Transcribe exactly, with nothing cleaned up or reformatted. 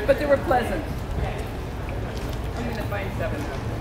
but they were pleasant. I'm going to find seven now.